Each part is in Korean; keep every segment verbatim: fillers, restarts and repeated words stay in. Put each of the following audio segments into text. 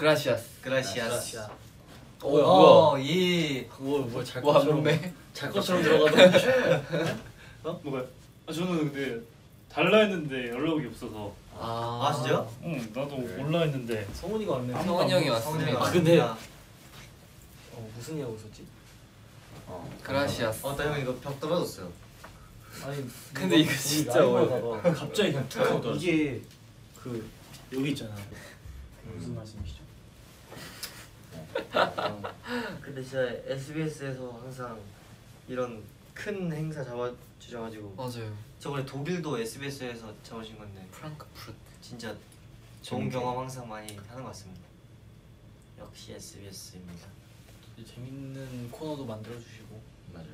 그라시아스. 그라시아스. 오 뭐야? 예. 뭐뭐잘 것처럼 잘 것처럼 들어가던데. 어? 뭐가요? 아 저는 근데 달라 했는데 연락이 없어서. 아, 아 진짜요? 응 나도 몰라 했는데 성훈이가 왔네. 성훈이 형이 왔습니다. 아 근데 어 무슨 얘기하고 있었지? 어 그라시아스. 어, 나 형 이거 벽 떨어졌어요. 아니 근데 이거 진짜 어려워. 갑자기 그냥 툭 하고 떨어졌어. 이게 그 여기 있잖아. 무슨 말씀이시죠? 어, 근데 진짜 에스비에스에서 항상 이런 큰 행사 잡아주셔가지고 맞아요. 저번에 독일도 에스비에스에서 잡으신 건데 프랑크푸르트 진짜 좋은 경험 항상 많이 하는 것 같습니다. 역시 에스비에스입니다. 재밌는 코너도 만들어 주시고. 맞아.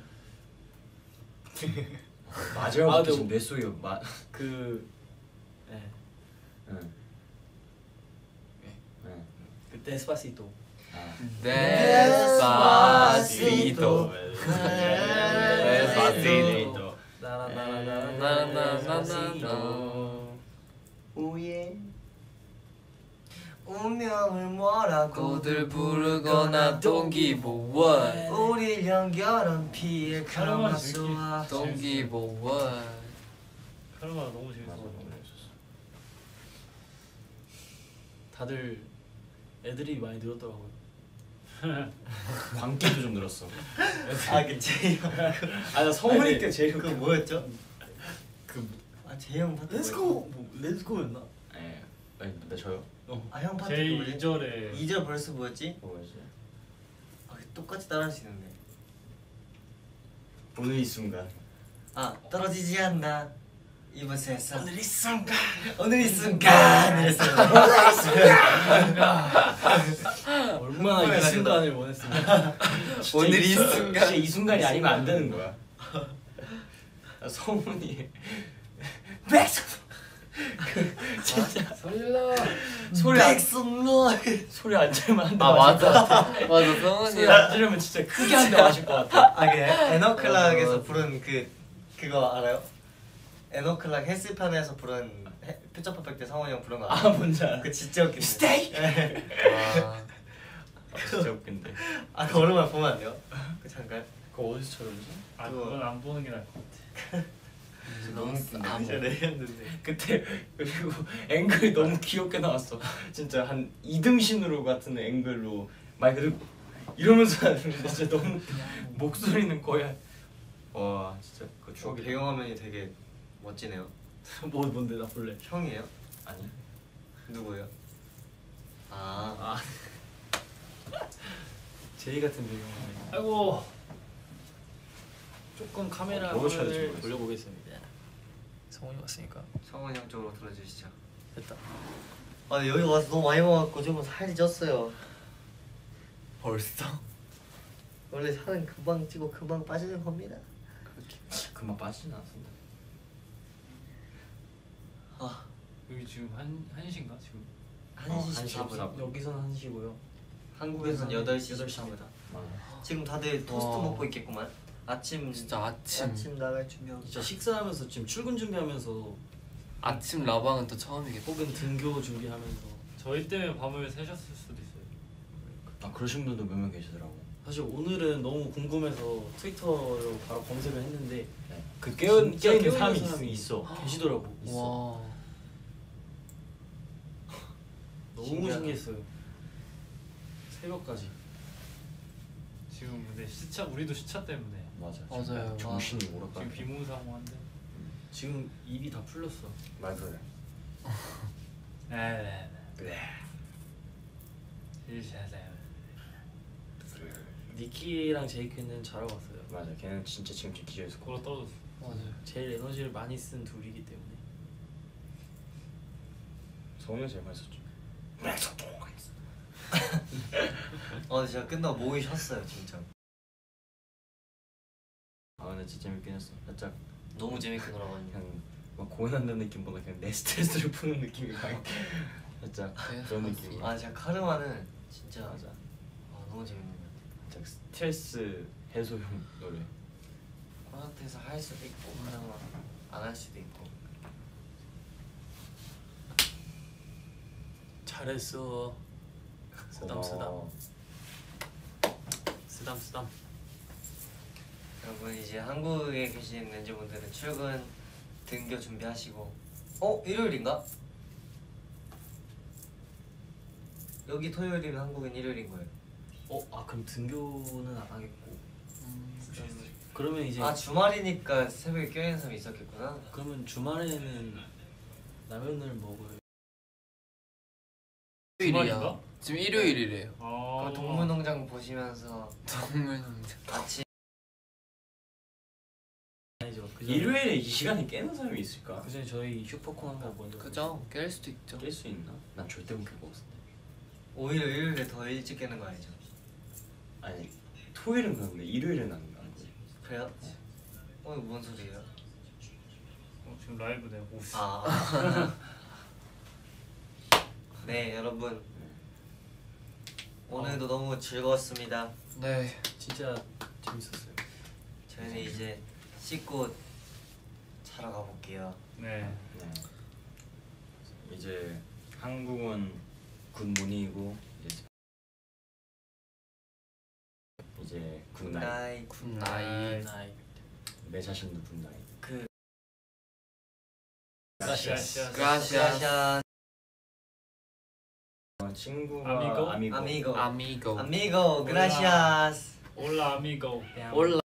맞아요. 아, 지금 내 속에 마 그 네. 응. 응. 그때 에스파시토. 아. 데스파시토. 데스파시토. 나나나나나나나나나. 오예. 운명을 뭐라고들 부르거나 don't give a what. 우릴 연결한 피의 카르마스와 don't give a what. 카르마 너무 재밌어. 다들 애들이 많이 늘었더라고요. 광기도 좀 늘었어. 아, 그 제이 형. 아, 나 성훈이 때 제이 형. 그 뭐였죠? 그 아, 제이 형 파트. 렛츠고 뭐 렛츠고였나? 예. 아니, 나 저요? 어. 아, 형 파트 제이 뭐지? 이 절에 이 절 벌스 뭐였지? 뭐였지? 아, 똑같이 따라할 수 있는데. 오늘 이 순간. 아, 떨어지지 않나 이번 세상. 오늘 이 순간. 오늘 이 순간 이랬어요. 얼마나 이 순간을 원했습니까? 오늘 이 순간. 진짜 이 순간이 아니면 안 되는 거야. 성훈이 백스. 진짜 설라. 소리 안 백스 소리 안 지르면 한대 아 맞을 것 맞아. 같아. 맞아 성훈이. 소리 안 지르면 진짜 크게 한 대 맞을 것 같아. 아, 그 에너클락에서 부른 그 그거 알아요? 에너클락 헬스판에서 부른 퓨처 퍼펙트 성원이 형 부른 거 알아요? 아 뭔지 알아. 그 진짜 웃긴데. 스테이. 아, 진짜 웃긴데. 아, 그 오랜만에 보면 안 돼요? 그 잠깐. 그거 어디서 촬영했어? 아 그거- 그건 안 보는 게 나을 것 같아. 너무 웃긴데. 아, 진짜 내렸는데. 그때 그리고 앵글이 너무 귀엽게 나왔어. 진짜 한 이등신으로 같은 앵글로 마이크를 이러면서 하는데 진짜 너무 목소리는 거의 한- 와 진짜 그 저 추억이 배경화면이 되게 멋지네요. 뭐 뭔데 나 볼래. 형이에요? 아니 누구예요? 아, 아. 제이 같은 배경. 아이고 조금 카메라 어, 뭐 쳐야 될지 화면을 모르겠어. 돌려보겠습니다. 성훈이 왔으니까 성원이 형 쪽으로 들어주시죠. 됐다. 아, 근데 여기 와서 너무 많이 먹었고 조금 살이 쪘어요. 벌써? 원래 살은 금방 찌고 금방 빠지는 겁니다. 금방 빠지진 않습니다. 아, 여기 지금 한 한시인가 지금? 한 어, 시 한 시 십사 분. 십사 분. 여기서는 한 시고요. 한국에서는 여덟 시 여덟 십사 분. 시입니다. 아, 지금 다들 토스트 와. 먹고 있겠구만. 아침 진짜 아침. 아침 나갈 준비하고. 진짜 식사하면서 지금 출근 준비하면서 아침 라방은 또 처음이겠다. 혹은 등교 준비하면서 저희 때문에 밤을 새셨을 수도 있어요. 아 그러신 분도 몇 명 계시더라고. 사실 오늘은 너무 궁금해서 트위터로 바로 검색을 했는데 네. 그 깨어 진짜 깨어 있는 사람이 사람이 있어. 계시더라고. 와. 너무 신기하다. 신기했어요. 새벽까지. 지금 근데 시차 우리도 시차 때문에 맞아. 맞아요. 정신이 오락가. 지금 비몽사몽한데. 지금 입이 다 풀렸어. 맞아요. 네네네. 그래. 일샷에. 니키랑 제이크는 잘하고 왔어요. 맞아. 걔는 진짜 지금 제 기절에서 고로 떨어졌어. 맞아요. 제일 에너지를 많이 쓴 둘이기 때문에. 성훈이가 제일 많이 썼죠. 아, 근데 제가 끝나고 목이 쉬었어요 진짜. 아 근데 진짜 재밌긴 했어. 살짝 너무 재밌게 놀아가지고. 그냥 막 공연한다는 느낌보다 그냥 내 스트레스를 푸는 느낌이 강해. 살짝 네, 그런 느낌. 아, 제가 카르마는 진짜 맞아. 아, 너무 재밌는 것 같아요. 살짝 스트레스 해소용 노래. 콘서트에서 할 수도 있고 카르마 안 할 수도 있고. 잘했어. 쓰담 쓰담 쓰담 쓰담. 여러분 이제 한국에 계신 렌즈분들은 출근 등교 준비하시고. 어? 일요일인가? 여기 토요일이면 한국은 일요일인 거예요. 어? 아 그럼 등교는 안 하겠고. 음, 그러면 이제 아 주말이니까 새벽에 껴있는 사람이 있었겠구나. 그러면 주말에는 라면을 먹어요. 일요일이야. 주말인가? 지금 일요일이래요. 아 그럼 동물농장 보시면서 동물농장. 아침 아니죠. 그 전에- 일요일에 이 시간에 깨는 사람이 있을까? 그 전에 저희 슈퍼콘 한번 먼저. 그죠? 깰 수도 있죠. 깰 수 있나? 난 절대 못 깰 것 같은데. 오히려 일요일에 더 일찍 깨는 거 아니죠? 아니 토요일은 그런데 일요일은 안 가는 거지. 그래요? 어 이거 뭔 소리예요? 어, 지금 라이브네. 오. 아. 네 여러분 오늘도 너무 즐거웠습니다. 네. 진짜 재밌었어요. 저희는 이제 씻고 자러 가볼게요. 네. 네. 이제 한국은 굿모닝이고 이제 이제 굿나잇. 굿나잇. 굿나잇. 나이. 내 자신도 굿나잇. 그 gracias. 그라시아. 어, 친구가 아미고? 아미고. 아미고 아미고. 아미고 그라시아스. 올라 아미고. 올라.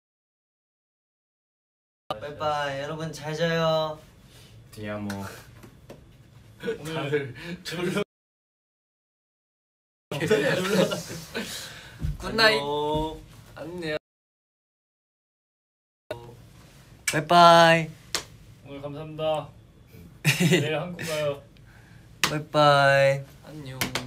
빠이빠이 여러분 잘 자요. 디아모. 오늘 졸려. 굿나잇. 안녕. 안녕. 빠이빠이 오늘 감사합니다. 내일 한국 가요. 빠이빠이. 안녕.